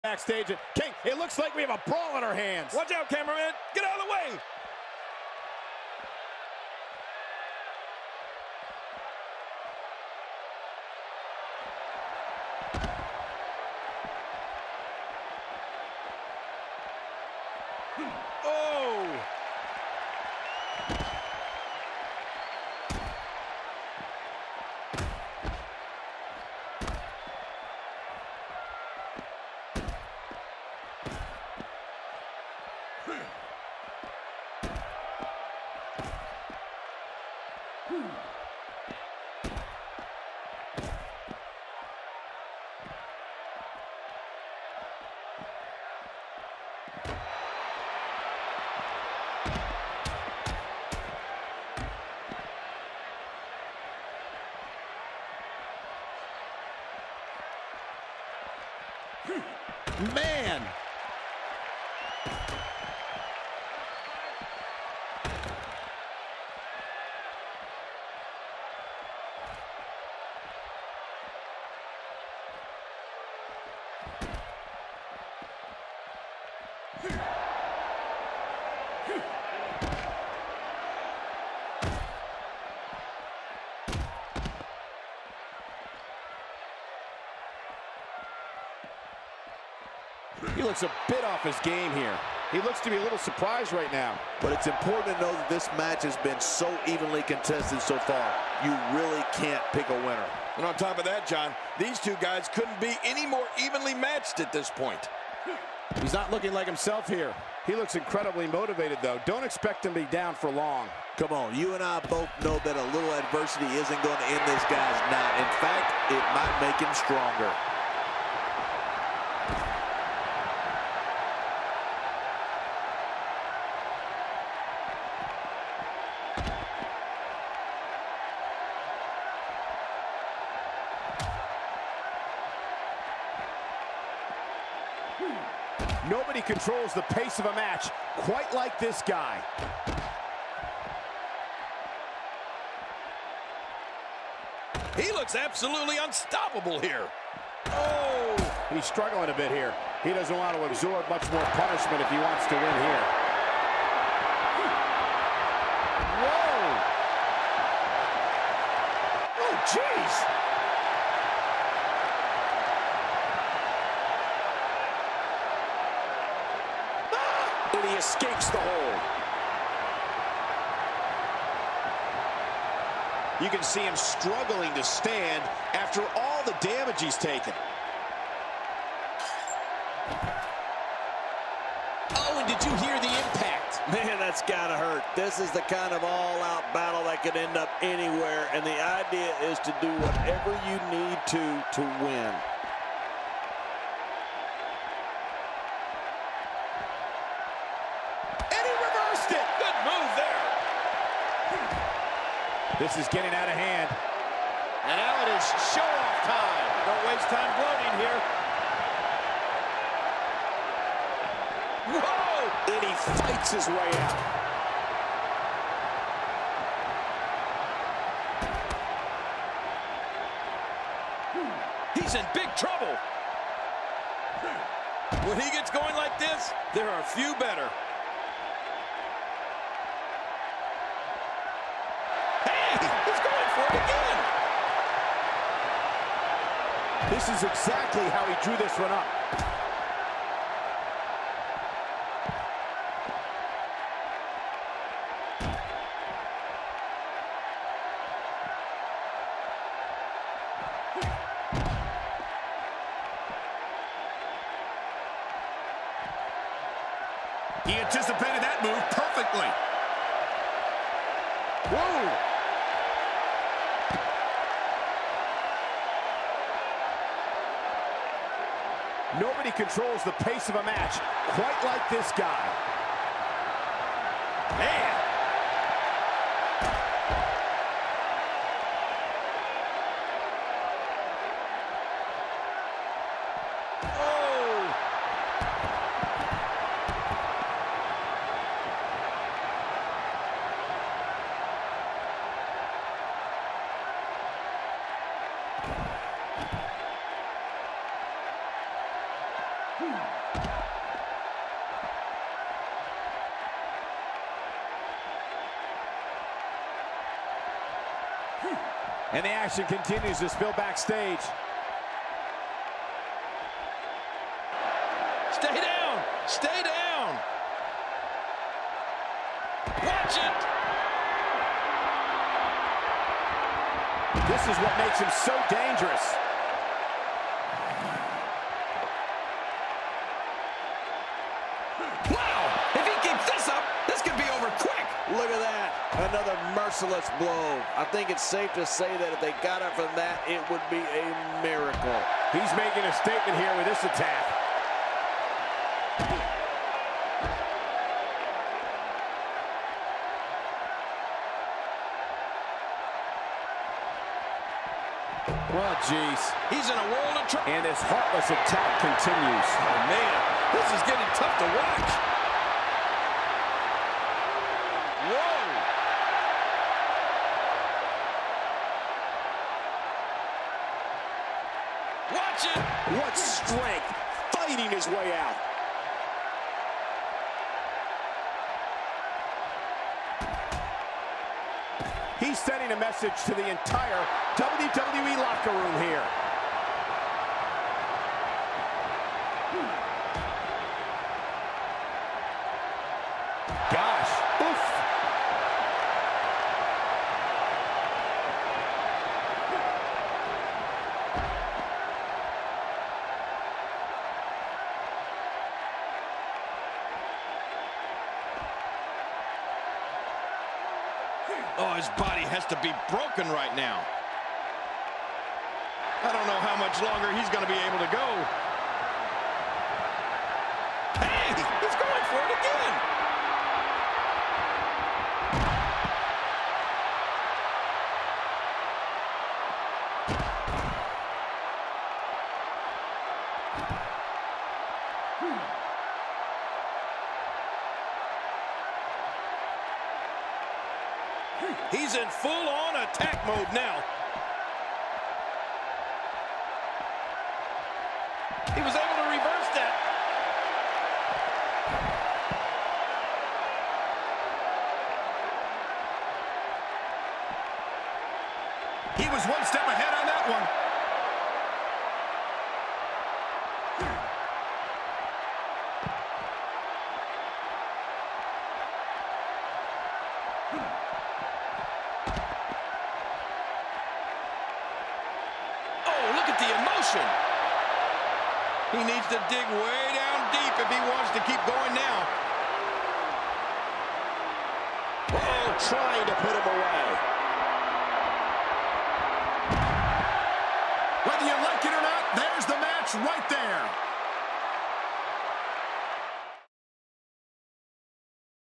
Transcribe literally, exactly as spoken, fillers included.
Backstage, King, it looks like we have a brawl in our hands. Watch out, cameraman. Get out of the way. Oh! Man! He looks a bit off his game here. He looks to be a little surprised right now. But it's important to know that this match has been so evenly contested so far. You really can't pick a winner. And on top of that, John, these two guys couldn't be any more evenly matched at this point. He's not looking like himself here. He looks incredibly motivated, though. Don't expect him to be down for long. Come on, you and I both know that a little adversity isn't going to end this guy's night. In fact, it might make him stronger. Nobody controls the pace of a match quite like this guy. He looks absolutely unstoppable here. Oh! He's struggling a bit here. He doesn't want to absorb much more punishment if he wants to win here. Whoa! Oh, jeez! And he escapes the hold. You can see him struggling to stand after all the damage he's taken. Oh, and did you hear the impact? Man, that's gotta hurt. This is the kind of all-out battle that could end up anywhere, and the idea is to do whatever you need to to win. This is getting out of hand. And now it is show-off time. Don't waste time gloating here. Whoa! And he fights his way out. He's in big trouble. When he gets going like this, there are few better. This is exactly how he drew this one up. He anticipated that move perfectly. Whoa! Nobody controls the pace of a match quite like this guy. Man! Oh! And the action continues to spill backstage. Stay down! Stay down! Watch it! This is what makes him so dangerous. Wow! If he keeps this up, this could be over quick. Look at that. Another merciless blow. I think it's safe to say that if they got up from that, it would be a miracle. He's making a statement here with this attack. Well, geez. He's in a world of trouble. And his heartless attack continues. Oh, man. This is getting tough to watch. Whoa. Watch it. What strength, fighting his way out. He's sending a message to the entire W W E locker room here. Gosh, oof. Oh, his body has to be broken right now. I don't know how much longer he's going to be able to go. Hey, he's going for it again. He's in full-on attack mode now. He was able to reverse that. He was one step ahead on that one. The emotion. He needs to dig way down deep if he wants to keep going now. Oh, trying to put him away. Whether you like it or not, there's the match right there.